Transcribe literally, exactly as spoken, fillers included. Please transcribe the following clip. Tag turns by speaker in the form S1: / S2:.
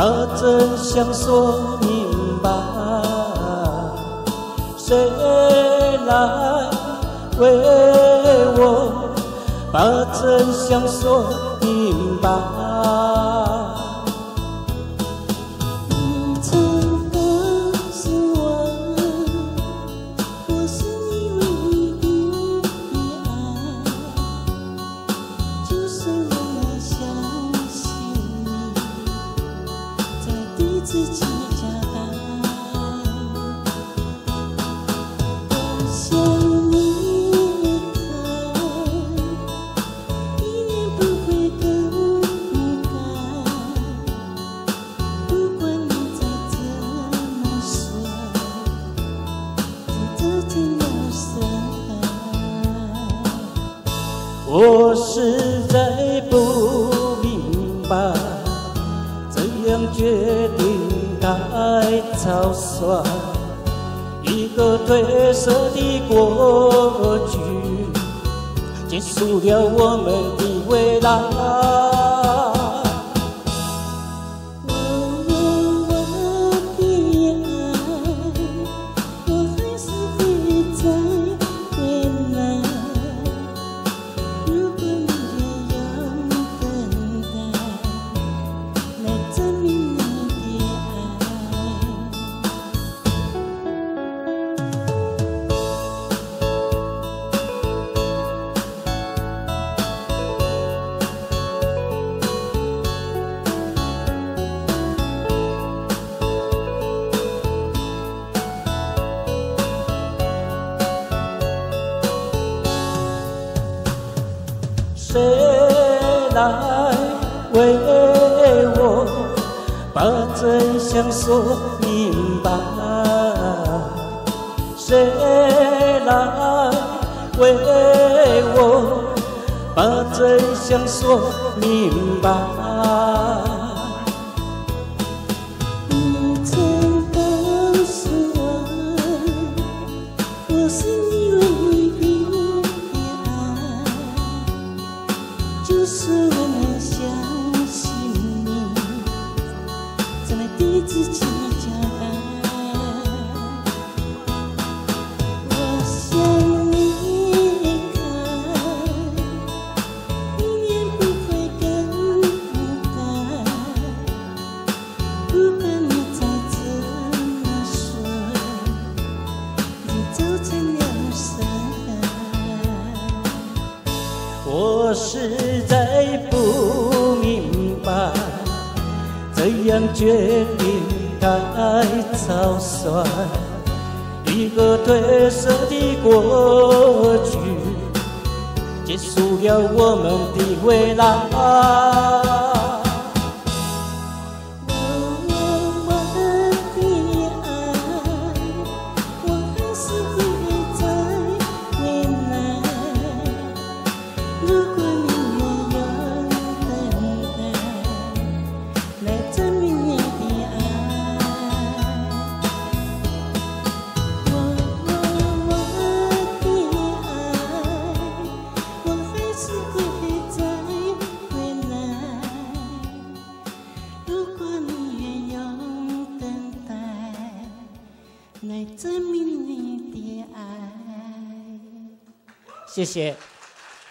S1: 真相说明白。谁来为我把真相说明白？
S2: 你曾告诉我，我是你唯一的爱，就算我要相信你，在对自己交代。我想你离开，一年不会更改。不管你再怎么说，你都真的伤害。
S1: 我实在不明白，怎样决定该草率？一个褪色的过去，结束了我们的未来。
S2: 我我的爱，我还是会再回来。如果你也要等待，来证明你的爱。
S1: 谁来为我把真相说明白？谁来为我把真相说明白？
S2: 你曾告诉我，我是你唯一的爱，就是我能相信你，再来对自己交代。我想你离开，一年不会更改。不管你再怎么说，你都成了伤害。
S1: 我实在不明白，怎样决定该草率？一个褪色的过去，结束了我们的未来。
S2: 我我的爱，我还是会再回来。如果你也要等待，来证明你的爱。我我我的爱，我还是会再回来。如果你愿用等待，来证明你的爱。
S1: 谢谢。